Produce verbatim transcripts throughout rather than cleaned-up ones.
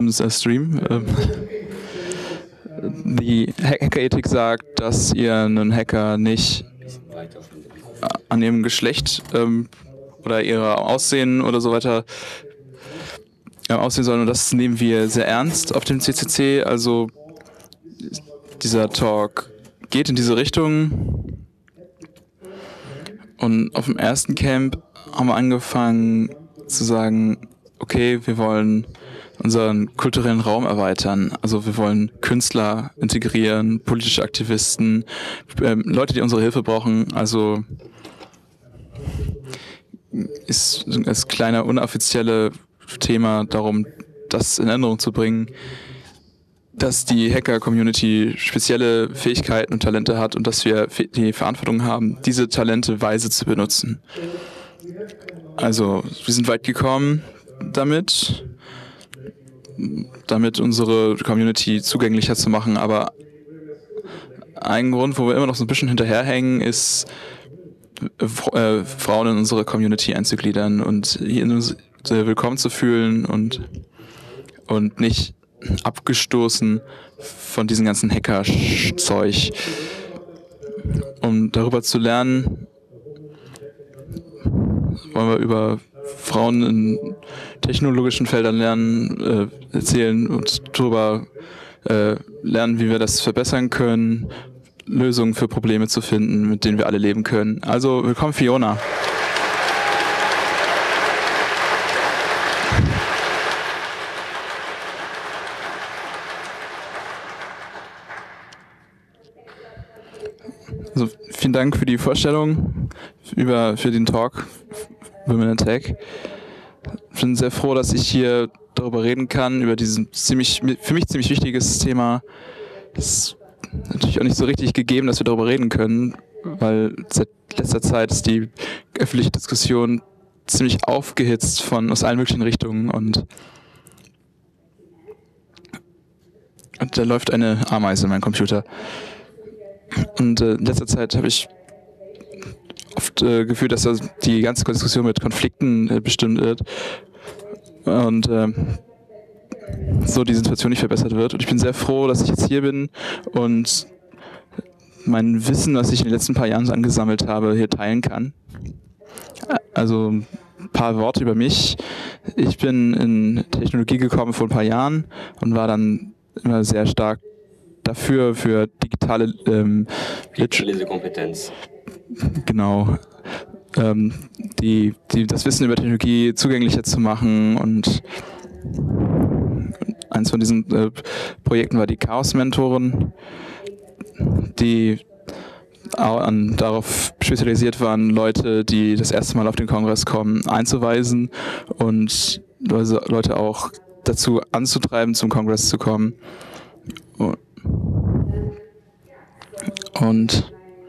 Stream. Ähm, die Hackerethik sagt, dass ihr einen Hacker nicht an ihrem Geschlecht ähm, oder ihrer Aussehen oder so weiter äh, aussehen sollen. Und das nehmen wir sehr ernst auf dem C C C. Also dieser Talk geht in diese Richtung. Und auf dem ersten Camp haben wir angefangen zu sagen, okay, wir wollen unseren kulturellen Raum erweitern. Also wir wollen Künstler integrieren, politische Aktivisten, ähm, Leute, die unsere Hilfe brauchen. Also ist das kleine unoffizielle Thema darum, das in Erinnerung zu bringen, dass die Hacker-Community spezielle Fähigkeiten und Talente hat und dass wir die Verantwortung haben, diese Talente weise zu benutzen. Also wir sind weit gekommen damit, damit unsere Community zugänglicher zu machen, aber ein Grund, wo wir immer noch so ein bisschen hinterherhängen, ist, äh, Frauen in unsere Community einzugliedern und hier willkommen zu fühlen und, und nicht abgestoßen von diesem ganzen Hacker-Zeug. Um darüber zu lernen, wollen wir über Frauen in technologischen Feldern lernen, äh, erzählen und darüber äh, lernen, wie wir das verbessern können, Lösungen für Probleme zu finden, mit denen wir alle leben können. Also willkommen, Fiona. Also vielen Dank für die Vorstellung, über, für den Talk Women in Tech. Ich bin sehr froh, dass ich hier darüber reden kann, über dieses ziemlich, für mich ziemlich wichtiges Thema. Es ist natürlich auch nicht so richtig gegeben, dass wir darüber reden können, weil seit letzter Zeit ist die öffentliche Diskussion ziemlich aufgehitzt von aus allen möglichen Richtungen und, und da läuft eine Ameise in meinem Computer. Und äh, in letzter Zeit habe ich oft äh, gefühlt, dass also die ganze Diskussion mit Konflikten äh, bestimmt wird und äh, so die Situation nicht verbessert wird. Und ich bin sehr froh, dass ich jetzt hier bin und mein Wissen, was ich in den letzten paar Jahren so angesammelt habe, hier teilen kann. Also ein paar Worte über mich. Ich bin in Technologie gekommen vor ein paar Jahren und war dann immer sehr stark dafür, für digitale ähm, digitale Kompetenz. Genau. Ähm, die, die, das Wissen über Technologie zugänglicher zu machen und eins von diesen äh, Projekten war die Chaos-Mentoren, die auch an, darauf spezialisiert waren, Leute, die das erste Mal auf den Kongress kommen, einzuweisen und Leute auch dazu anzutreiben, zum Kongress zu kommen. Und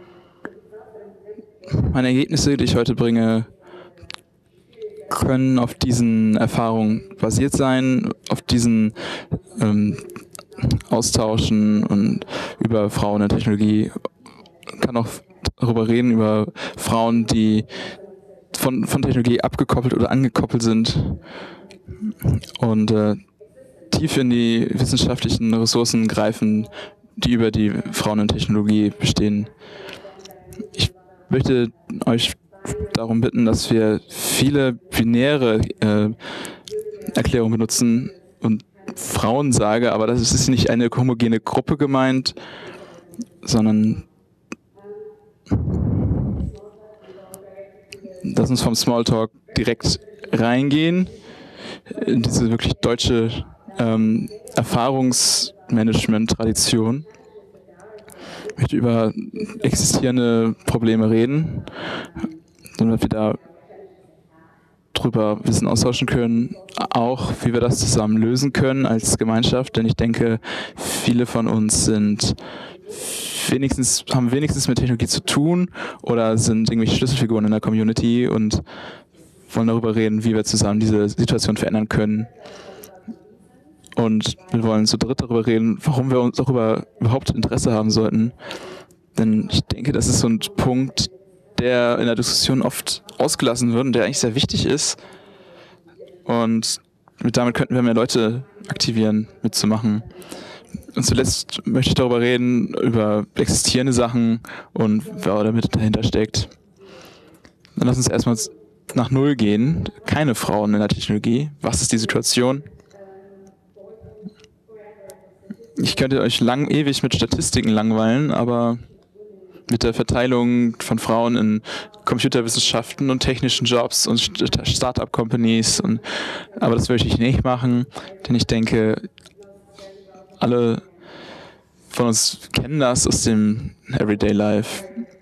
meine Ergebnisse, die ich heute bringe, können auf diesen Erfahrungen basiert sein, auf diesen ähm, Austauschen und über Frauen in der Technologie. Ich kann auch darüber reden, über Frauen, die von, von Technologie abgekoppelt oder angekoppelt sind und äh, tief in die wissenschaftlichen Ressourcen greifen, die über die Frauen in Technologie bestehen. Ich möchte euch darum bitten, dass wir viele binäre äh, Erklärungen benutzen und Frauen sage, aber das ist nicht eine homogene Gruppe gemeint, sondern lass uns vom Smalltalk direkt reingehen in diese wirklich deutsche ähm, Erfahrungsmanagement-Tradition. Ich möchte über existierende Probleme reden, damit wir da drüber Wissen austauschen können, auch wie wir das zusammen lösen können als Gemeinschaft, denn ich denke, viele von uns sind wenigstens, haben wenigstens mit Technologie zu tun oder sind irgendwelche Schlüsselfiguren in der Community und wollen darüber reden, wie wir zusammen diese Situation verändern können. Und wir wollen zu dritt darüber reden, warum wir uns darüber überhaupt Interesse haben sollten. Denn ich denke, das ist so ein Punkt, der in der Diskussion oft ausgelassen wird und der eigentlich sehr wichtig ist. Und mit, damit könnten wir mehr Leute aktivieren, mitzumachen. Und zuletzt möchte ich darüber reden, über existierende Sachen und wer damit dahinter steckt. Dann lass uns erstmal nach Null gehen. Keine Frauen in der Technologie. Was ist die Situation? Ich könnte euch lang, ewig mit Statistiken langweilen, aber mit der Verteilung von Frauen in Computerwissenschaften und technischen Jobs und Start-up-Companies. Und, aber das würde ich nicht machen, denn ich denke, alle von uns kennen das aus dem Everyday Life.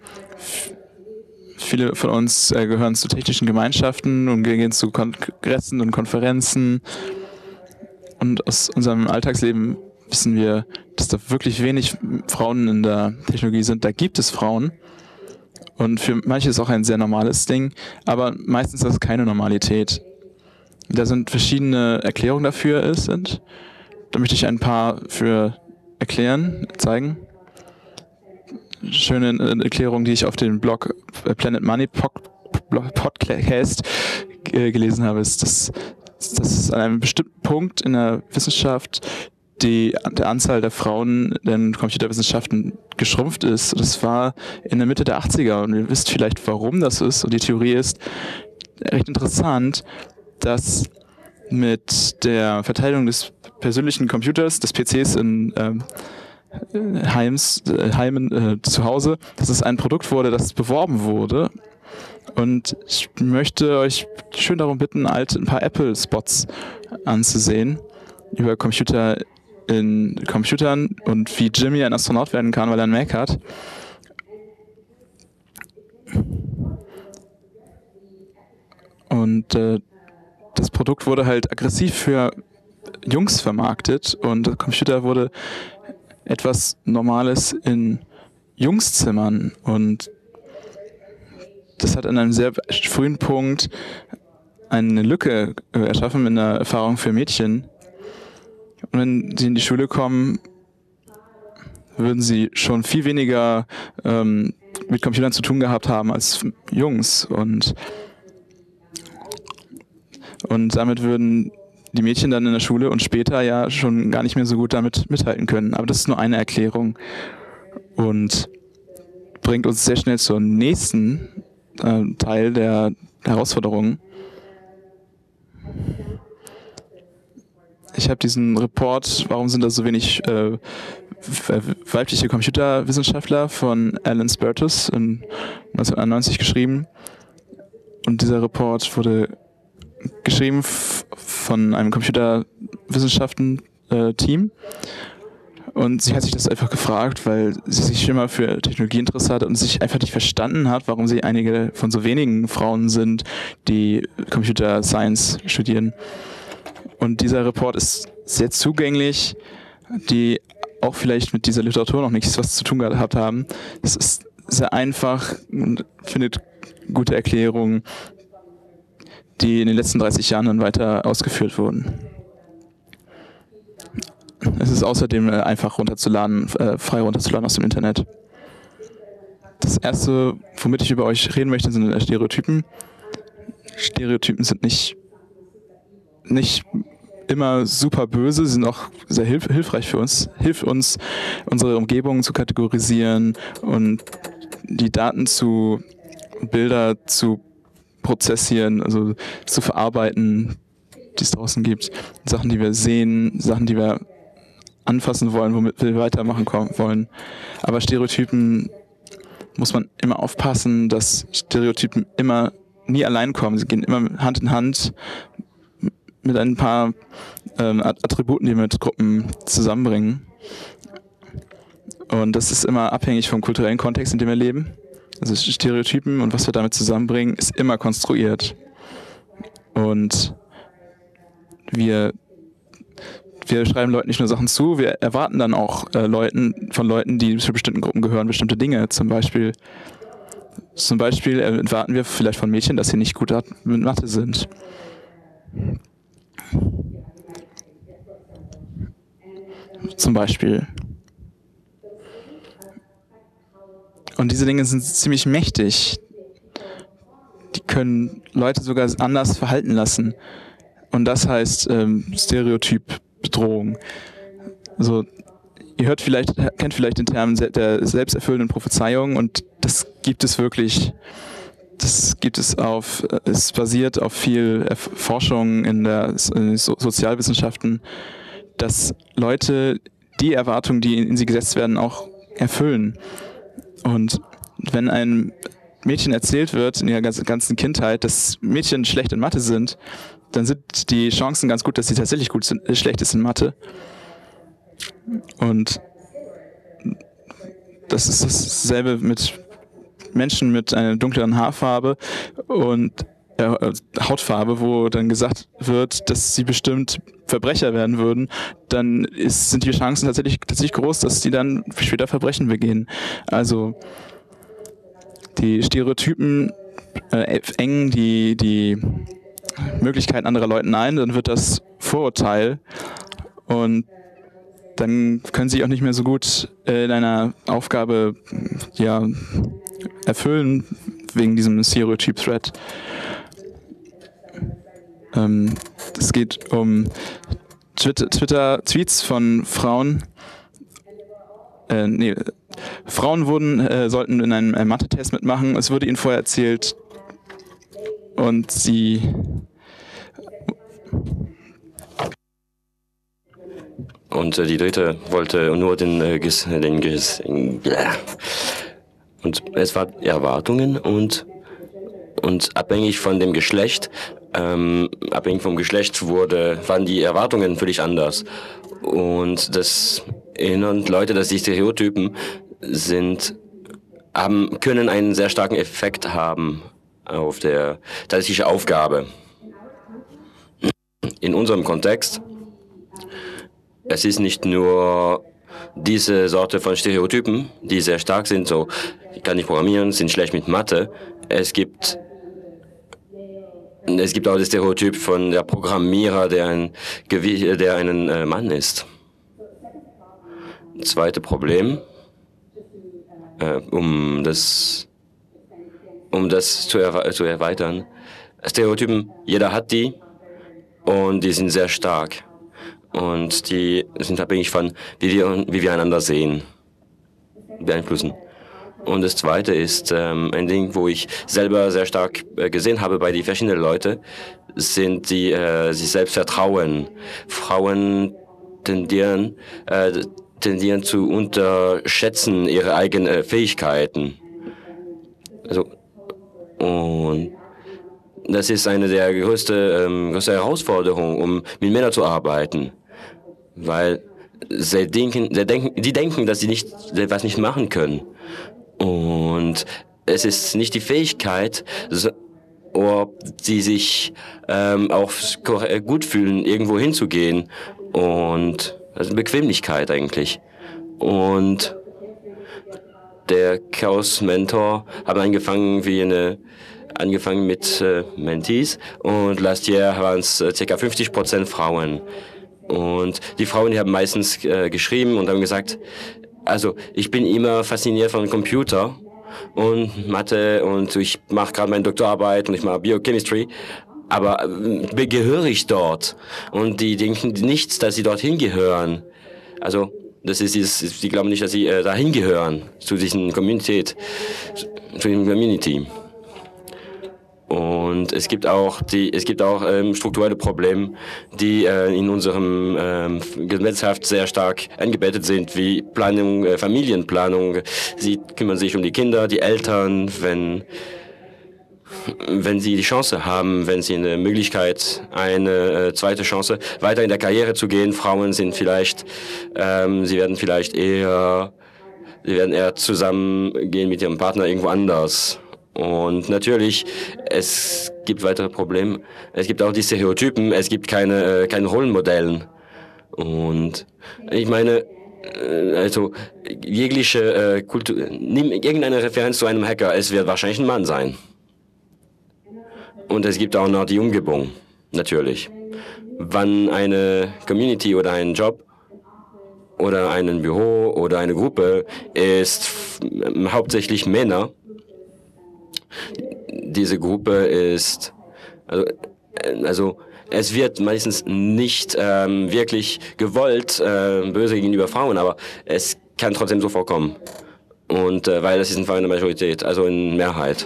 Viele von uns äh, gehören zu technischen Gemeinschaften und gehen zu Kongressen und Konferenzen. Und aus unserem Alltagsleben wissen wir, dass da wirklich wenig Frauen in der Technologie sind. Da gibt es Frauen. Und für manche ist es auch ein sehr normales Ding, aber meistens ist das keine Normalität. Da sind verschiedene Erklärungen dafür sind. Da möchte ich ein paar für erklären, zeigen. Schöne Erklärung, die ich auf dem Blog Planet Money Podcast gelesen habe, ist, dass, dass an einem bestimmten Punkt in der Wissenschaft die der Anzahl der Frauen in Computerwissenschaften geschrumpft ist. Das war in der Mitte der achtziger und ihr wisst vielleicht, warum das ist. Und die Theorie ist recht interessant, dass mit der Verteilung des persönlichen Computers, des P Cs in ähm, Heims, äh, Heimen äh, zu Hause, dass es ein Produkt wurde, das beworben wurde. Und ich möchte euch schön darum bitten, alt ein paar Apple-Spots anzusehen über Computer in Computern und wie Jimmy ein Astronaut werden kann, weil er einen Mac hat. Und äh, das Produkt wurde halt aggressiv für Jungs vermarktet und der Computer wurde etwas Normales in Jungszimmern und das hat an einem sehr frühen Punkt eine Lücke erschaffen in der Erfahrung für Mädchen. Und wenn sie in die Schule kommen, würden sie schon viel weniger ähm, mit Computern zu tun gehabt haben als Jungs. Und, und damit würden die Mädchen dann in der Schule und später ja schon gar nicht mehr so gut damit mithalten können. Aber das ist nur eine Erklärung und bringt uns sehr schnell zum nächsten äh, Teil der Herausforderungen. Ich habe diesen Report, warum sind da so wenig äh, weibliche Computerwissenschaftler von Alan Spertus in neunzehnhundertneunundneunzig geschrieben. Und dieser Report wurde geschrieben f- von einem Computerwissenschaften-Team. Und sie hat sich das einfach gefragt, weil sie sich immer für Technologie interessiert hat und sich einfach nicht verstanden hat, warum sie einige von so wenigen Frauen sind, die Computer Science studieren. Und dieser Report ist sehr zugänglich, die auch vielleicht mit dieser Literatur noch nichts was zu tun gehabt haben. Es ist sehr einfach und findet gute Erklärungen, die in den letzten dreißig Jahren dann weiter ausgeführt wurden. Es ist außerdem einfach runterzuladen, äh, frei runterzuladen aus dem Internet. Das erste, womit ich über euch reden möchte, sind Stereotypen. Stereotypen sind nicht, nicht immer super böse, sind auch sehr hilf- hilfreich für uns. Hilft uns, unsere Umgebung zu kategorisieren und die Daten zu Bilder zu prozessieren, also zu verarbeiten, die es draußen gibt. Sachen, die wir sehen, Sachen, die wir anfassen wollen, womit wir weitermachen wollen. Aber Stereotypen muss man immer aufpassen, dass Stereotypen immer nie allein kommen. Sie gehen immer Hand in Hand mit ein paar ähm, Attributen, die wir mit Gruppen zusammenbringen. Und das ist immer abhängig vom kulturellen Kontext, in dem wir leben. Also Stereotypen und was wir damit zusammenbringen, ist immer konstruiert. Und wir, wir schreiben Leuten nicht nur Sachen zu, wir erwarten dann auch äh, Leuten, von Leuten, die zu bestimmten Gruppen gehören, bestimmte Dinge. Zum Beispiel, zum Beispiel erwarten wir vielleicht von Mädchen, dass sie nicht gut mit Mathe sind. Zum Beispiel. Und diese Dinge sind ziemlich mächtig. Die können Leute sogar anders verhalten lassen. Und das heißt ähm, Stereotypbedrohung. Also ihr hört vielleicht, kennt vielleicht den Term der selbsterfüllenden Prophezeiung, und das gibt es wirklich. Das gibt es auf, es basiert auf viel Forschung in der so Sozialwissenschaften, dass Leute die Erwartungen, die in sie gesetzt werden, auch erfüllen. Und wenn ein Mädchen erzählt wird in ihrer ganzen Kindheit, dass Mädchen schlecht in Mathe sind, dann sind die Chancen ganz gut, dass sie tatsächlich gut sind, schlecht ist in Mathe. Und das ist dasselbe mit Menschen mit einer dunkleren Haarfarbe und äh, Hautfarbe, wo dann gesagt wird, dass sie bestimmt Verbrecher werden würden, dann ist, sind die Chancen tatsächlich, tatsächlich groß, dass die dann später Verbrechen begehen. Also die Stereotypen äh, engen die, die Möglichkeiten anderer Leuten ein, dann wird das Vorurteil, und dann können sie sich auch nicht mehr so gut in einer Aufgabe ja, erfüllen wegen diesem Stereotyp-Thread. Ähm, es geht um Twitter-Tweets von Frauen. Äh, nee, Frauen wurden, äh, sollten in einem, einem Mathe-Test mitmachen. Es wurde ihnen vorher erzählt und sie Und äh, die dritte wollte nur den, äh, Gis, den Gis, äh, und es war Erwartungen und, und abhängig von dem Geschlecht, ähm, abhängig vom Geschlecht wurde, waren die Erwartungen völlig anders. Und das erinnern Leute, dass die Stereotypen sind, haben, können einen sehr starken Effekt haben auf der tatsächliche Aufgabe. In unserem Kontext, es ist nicht nur diese Sorte von Stereotypen, die sehr stark sind, so, ich kann nicht programmieren, sind schlecht mit Mathe. Es gibt, es gibt auch das Stereotyp von der Programmierer, der ein, der ein äh, Mann ist. Zweite Problem, äh, um das, um das zu, erwe zu erweitern. Stereotypen, jeder hat die und die sind sehr stark. Und die sind abhängig von, wie wir, wie wir einander sehen, beeinflussen. Und das Zweite ist ähm, ein Ding, wo ich selber sehr stark äh, gesehen habe bei den verschiedenen Leuten, sind die äh, sich selbst vertrauen. Frauen tendieren, äh, tendieren zu unterschätzen ihre eigenen äh, Fähigkeiten. Also, und das ist eine der größten ähm, größte Herausforderungen, um mit Männern zu arbeiten. Weil sie denken, sie denken, die denken, dass sie nicht, was nicht machen können. Und es ist nicht die Fähigkeit, so, ob sie sich ähm, auch gut fühlen, irgendwo hinzugehen. Und also Bequemlichkeit eigentlich. Und der Chaos-Mentor hat angefangen wie eine angefangen mit äh, Mentees, und last year waren es äh, ca. fünfzig Prozent Frauen. Und die Frauen, die haben meistens äh, geschrieben und haben gesagt, also ich bin immer fasziniert von Computer und Mathe, und ich mache gerade meine Doktorarbeit und ich mache Biochemistry, aber äh, gehöre ich dort? Und die denken nicht, dass sie dorthin gehören. Also das ist dieses, die glauben nicht, dass sie äh, dahin gehören, zu diesen Communität, zu diesem Community. Und es gibt auch die, es gibt auch ähm, strukturelle Probleme, die äh, in unserem ähm, Gesellschaft sehr stark eingebettet sind, wie Planung, äh, Familienplanung. Sie kümmern sich um die Kinder, die Eltern, wenn wenn sie die Chance haben, wenn sie eine Möglichkeit, eine äh, zweite Chance, weiter in der Karriere zu gehen. Frauen sind vielleicht, ähm, sie werden vielleicht eher, sie werden eher zusammengehen mit ihrem Partner irgendwo anders. Und natürlich, es gibt weitere Probleme. Es gibt auch die Stereotypen, es gibt keine, äh, keine Rollenmodellen. Und ich meine, äh, also jegliche äh, Kultur, nimm irgendeine Referenz zu einem Hacker, es wird wahrscheinlich ein Mann sein. Und es gibt auch noch die Umgebung, natürlich. Wann eine Community oder ein Job oder ein Büro oder eine Gruppe ist hauptsächlich Männer, diese Gruppe ist, also, also es wird meistens nicht ähm, wirklich gewollt, äh, böse gegenüber Frauen, aber es kann trotzdem so vorkommen. Und äh, weil das ist einfach eine Majorität, also in Mehrheit.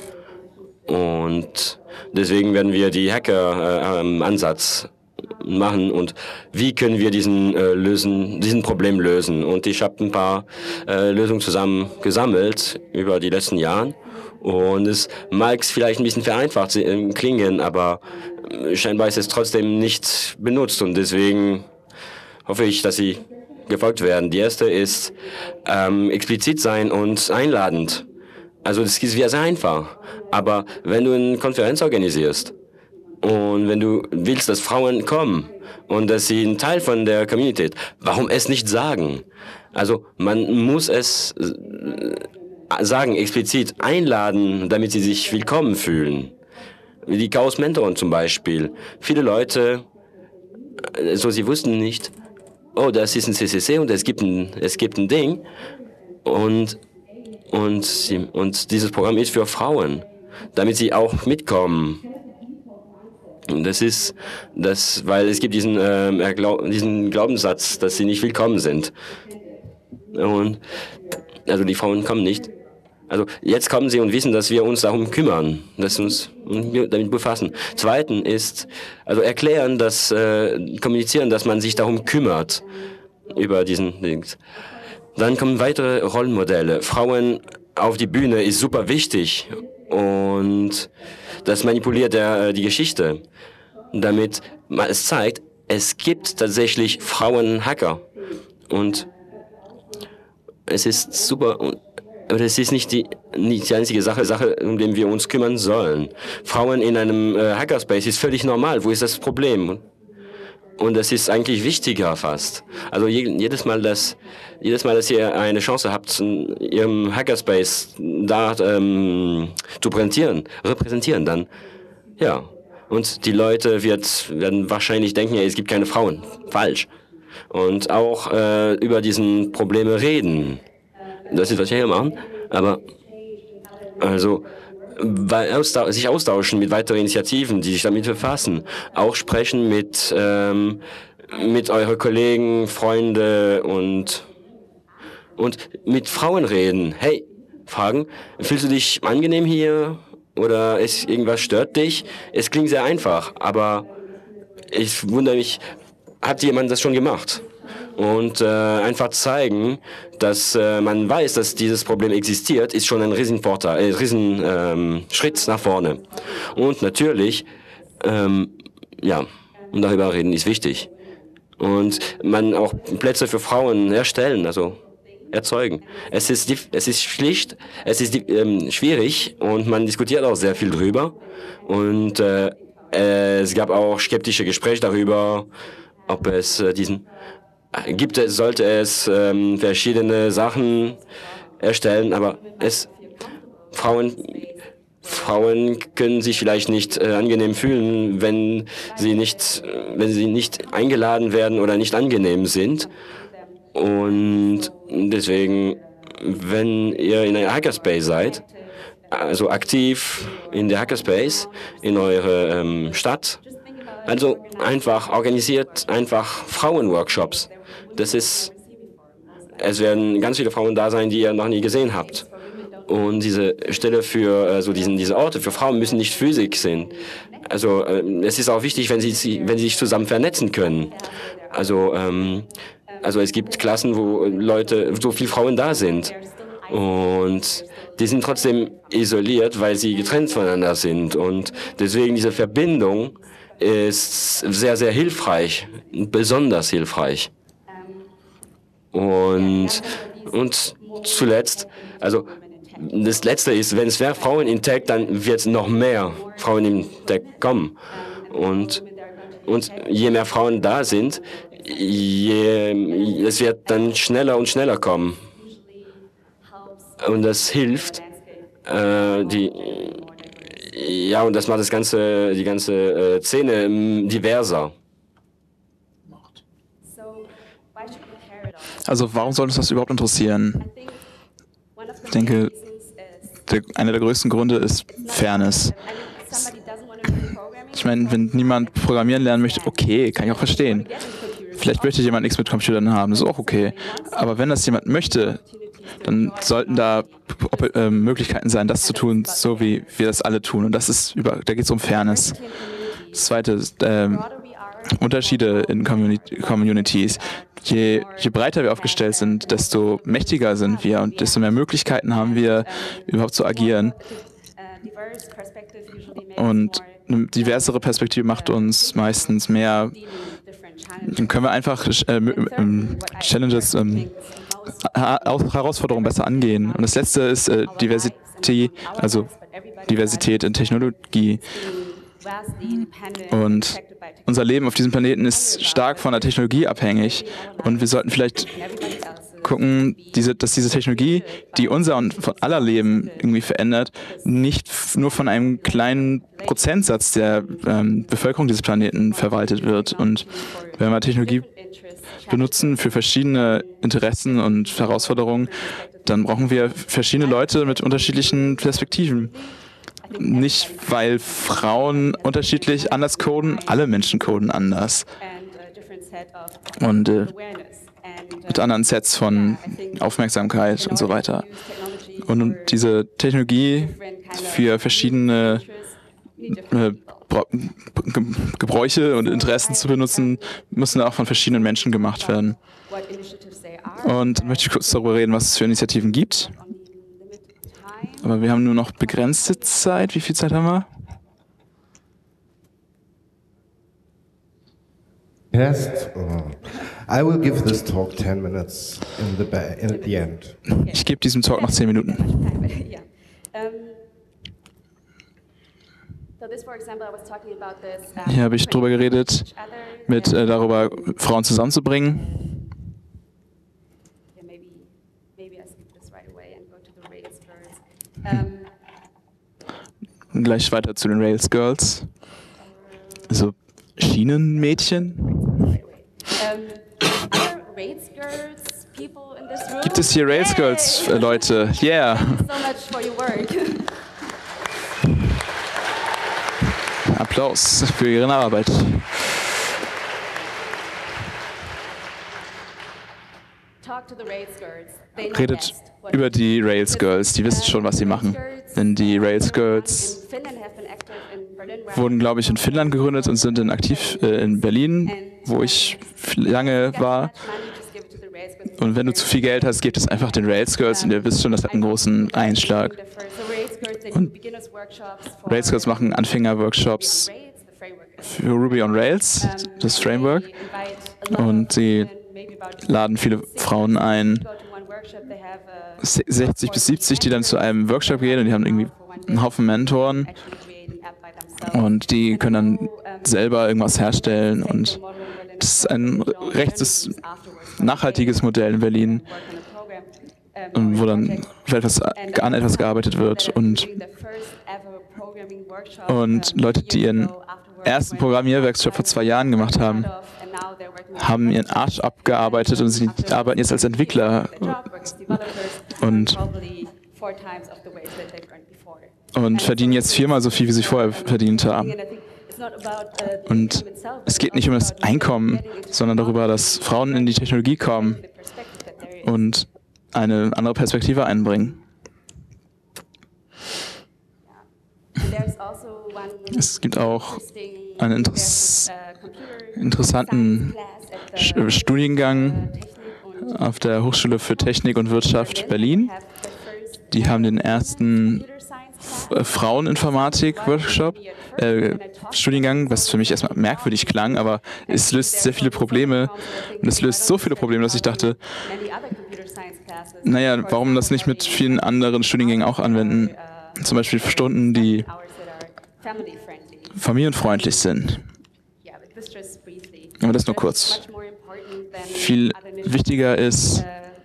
Und deswegen werden wir die Hacker-Ansatz äh, machen und wie können wir diesen äh, lösen, diesen Problem lösen. Und ich habe ein paar äh, Lösungen zusammen gesammelt über die letzten Jahre. Und es mag vielleicht ein bisschen vereinfacht klingen, aber scheinbar ist es trotzdem nicht benutzt. Und deswegen hoffe ich, dass sie gefolgt werden. Die erste ist ähm, explizit sein und einladend. Also das ist sehr einfach. Aber wenn du eine Konferenz organisierst und wenn du willst, dass Frauen kommen und dass sie ein Teil von der Community sind, warum es nicht sagen? Also man muss es sagen, explizit einladen, damit sie sich willkommen fühlen. Wie die Chaos-Mentoren zum Beispiel. Viele Leute, so sie wussten nicht, oh, das ist ein C C C und es gibt ein, es gibt ein Ding und, und, sie, und dieses Programm ist für Frauen, damit sie auch mitkommen. Und das ist, das, weil es gibt diesen, äh, diesen Glaubenssatz, dass sie nicht willkommen sind. Und, also die Frauen kommen nicht. Also jetzt kommen sie und wissen, dass wir uns darum kümmern, dass wir uns damit befassen. Zweitens ist, also erklären, dass, äh, kommunizieren, dass man sich darum kümmert, über diesen Dings. Dann kommen weitere Rollenmodelle. Frauen auf die Bühne ist super wichtig und das manipuliert der, die Geschichte, damit man es zeigt, es gibt tatsächlich Frauen-Hacker und es ist super. Aber das ist nicht die, nicht die einzige Sache, Sache, um die wir uns kümmern sollen. Frauen in einem äh, Hackerspace ist völlig normal. Wo ist das Problem? Und das ist eigentlich wichtiger fast. Also je, jedes Mal, dass jedes Mal, dass ihr eine Chance habt, in Ihrem Hackerspace da ähm, zu präsentieren, repräsentieren, dann ja. Und die Leute wird, werden wahrscheinlich denken, ja, es gibt keine Frauen. Falsch. Und auch äh, über diesen Probleme reden. Das ist, was wir hier machen, aber also weil austau sich austauschen mit weiteren Initiativen, die sich damit befassen, auch sprechen mit ähm, mit euren Kollegen, Freunde und und mit Frauen reden. Hey, fragen, fühlst du dich angenehm hier oder ist irgendwas stört dich? Es klingt sehr einfach, aber ich wundere mich, hat jemand das schon gemacht? Und äh, einfach zeigen, dass äh, man weiß, dass dieses Problem existiert, ist schon ein Riesenvorteil, äh, riesen ähm, Schritt nach vorne. Und natürlich, ähm, ja, und darüber reden ist wichtig. Und man auch Plätze für Frauen erstellen, also erzeugen. Es ist, es ist schlicht, es ist ähm, schwierig und man diskutiert auch sehr viel drüber. Und äh, es gab auch skeptische Gespräche darüber, ob es äh, diesen Gibt es, sollte es ähm, verschiedene Sachen erstellen, aber es Frauen Frauen können sich vielleicht nicht äh, angenehm fühlen, wenn sie nicht wenn sie nicht eingeladen werden oder nicht angenehm sind. Und deswegen, wenn ihr in einer Hackerspace seid, also aktiv in der Hackerspace in eurer ähm, Stadt, also einfach organisiert einfach Frauenworkshops. Das ist, es werden ganz viele Frauen da sein, die ihr noch nie gesehen habt. Und diese Stelle für, also diesen, diese Orte für Frauen müssen nicht physisch sein. Also es ist auch wichtig, wenn sie, wenn sie sich zusammen vernetzen können. Also, ähm, also es gibt Klassen, wo Leute, so viele Frauen da sind. Und die sind trotzdem isoliert, weil sie getrennt voneinander sind. Und deswegen diese Verbindung ist sehr, sehr hilfreich, besonders hilfreich. Und, und zuletzt, also das Letzte ist, wenn es mehr Frauen in Tech, dann wird noch mehr Frauen in Tech kommen. Und, und je mehr Frauen da sind, je, es wird dann schneller und schneller kommen. Und das hilft, äh, die Ja, und das macht das ganze, die ganze äh, Szene ähm, diverser. Also warum sollte uns das überhaupt interessieren? Ich denke, der, einer der größten Gründe ist Fairness. Ich meine, wenn niemand programmieren lernen möchte, okay, kann ich auch verstehen. Vielleicht möchte jemand nichts mit Computern haben, das ist auch okay. Aber wenn das jemand möchte, dann sollten da äh, Möglichkeiten sein, das zu tun, so wie wir das alle tun. Und das ist über, da geht es um Fairness. Das Zweite ist äh, Unterschiede in Community, Communities. Je, je breiter wir aufgestellt sind, desto mächtiger sind wir und desto mehr Möglichkeiten haben wir, überhaupt zu agieren. Und eine diversere Perspektive macht uns meistens mehr. Dann können wir einfach äh, ähm, Challenges, ähm, Herausforderungen besser angehen. Und das Letzte ist äh, Diversität, also Diversität in Technologie. Und unser Leben auf diesem Planeten ist stark von der Technologie abhängig. Und wir sollten vielleicht gucken, diese, dass diese Technologie, die unser und von aller Leben irgendwie verändert, nicht nur von einem kleinen Prozentsatz der ähm, Bevölkerung dieses Planeten verwaltet wird. Und wenn wir Technologie benutzen für verschiedene Interessen und Herausforderungen, dann brauchen wir verschiedene Leute mit unterschiedlichen Perspektiven. Nicht, weil Frauen unterschiedlich anders coden, alle Menschen coden anders. Und äh, mit anderen Sets von Aufmerksamkeit und so weiter. Und diese Technologie für verschiedene äh, Gebräuche und Interessen zu benutzen, müssen auch von verschiedenen Menschen gemacht werden. Und dann möchte ich kurz darüber reden, was es für Initiativen gibt. Aber wir haben nur noch begrenzte Zeit. Wie viel Zeit haben wir? Yes, I will give this talk ten minutes in the in at the end. Ich gebe diesem Talk noch zehn Minuten. Hier habe ich darüber geredet, mit äh, darüber Frauen zusammenzubringen. Gleich weiter zu den Rails Girls. Also Schienenmädchen. Gibt es hier Rails Girls, äh, Leute? Yeah. Applaus für ihre Arbeit. Redet über die Rails Girls, die wissen schon, was sie machen. Denn die Rails Girls wurden, glaube ich, in Finnland gegründet und sind dann aktiv äh, in Berlin, wo ich lange war. Und wenn du zu viel Geld hast, gebt es einfach den Rails Girls und ihr wisst schon, das hat einen großen Einschlag. Und Rails Girls machen Anfänger-Workshops für Ruby on Rails, das Framework. Und sie laden viele Frauen ein, sechzig bis siebzig, die dann zu einem Workshop gehen und die haben irgendwie einen Haufen Mentoren und die können dann selber irgendwas herstellen und das ist ein rechtes, nachhaltiges Modell in Berlin, wo dann etwas, an etwas gearbeitet wird und, und Leute, die ihren ersten Programmierworkshop vor zwei Jahren gemacht haben, haben ihren Arsch abgearbeitet und sie arbeiten jetzt als Entwickler und, und verdienen jetzt viermal so viel, wie sie vorher verdient haben. Und es geht nicht um das Einkommen, sondern darüber, dass Frauen in die Technologie kommen und eine andere Perspektive einbringen. Es gibt auch einen interess interessanten Studiengang auf der Hochschule für Technik und Wirtschaft Berlin. Die haben den ersten Fraueninformatik-Workshop, äh, Studiengang, was für mich erstmal merkwürdig klang, aber es löst sehr viele Probleme und es löst so viele Probleme, dass ich dachte, naja, warum das nicht mit vielen anderen Studiengängen auch anwenden? Zum Beispiel Stunden, die familienfreundlich sind. Aber das nur kurz. Viel wichtiger ist,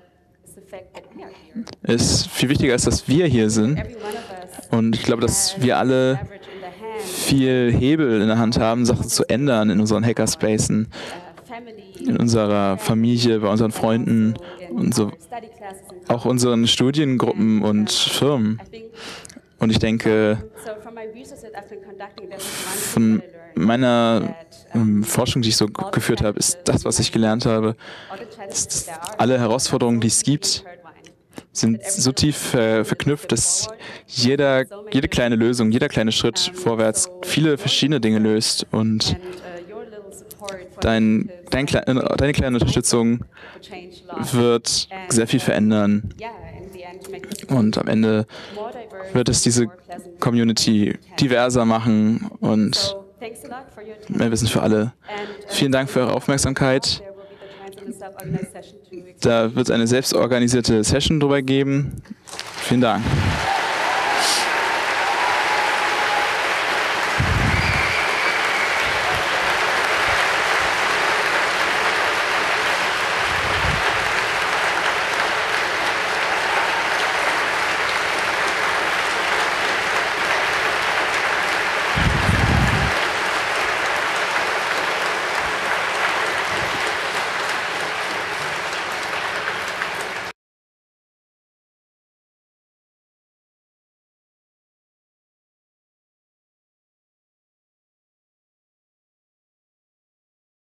ist, viel wichtiger ist, dass wir hier sind. Und ich glaube, dass wir alle viel Hebel in der Hand haben, Sachen zu ändern in unseren Hackerspacen, in unserer Familie, bei unseren Freunden und so, auch unseren Studiengruppen und Firmen. Und ich denke, von meiner ähm, Forschung, die ich so geführt habe, ist das, was ich gelernt habe, dass alle Herausforderungen, die es gibt, sind so tief äh, verknüpft, dass jeder, jede kleine Lösung, jeder kleine Schritt vorwärts viele verschiedene Dinge löst und dein, dein, deine kleine Unterstützung wird sehr viel verändern und am Ende wird es diese Community diverser machen und mehr Wissen für alle. Vielen Dank für eure Aufmerksamkeit. Da wird es eine selbstorganisierte Session drüber geben. Vielen Dank.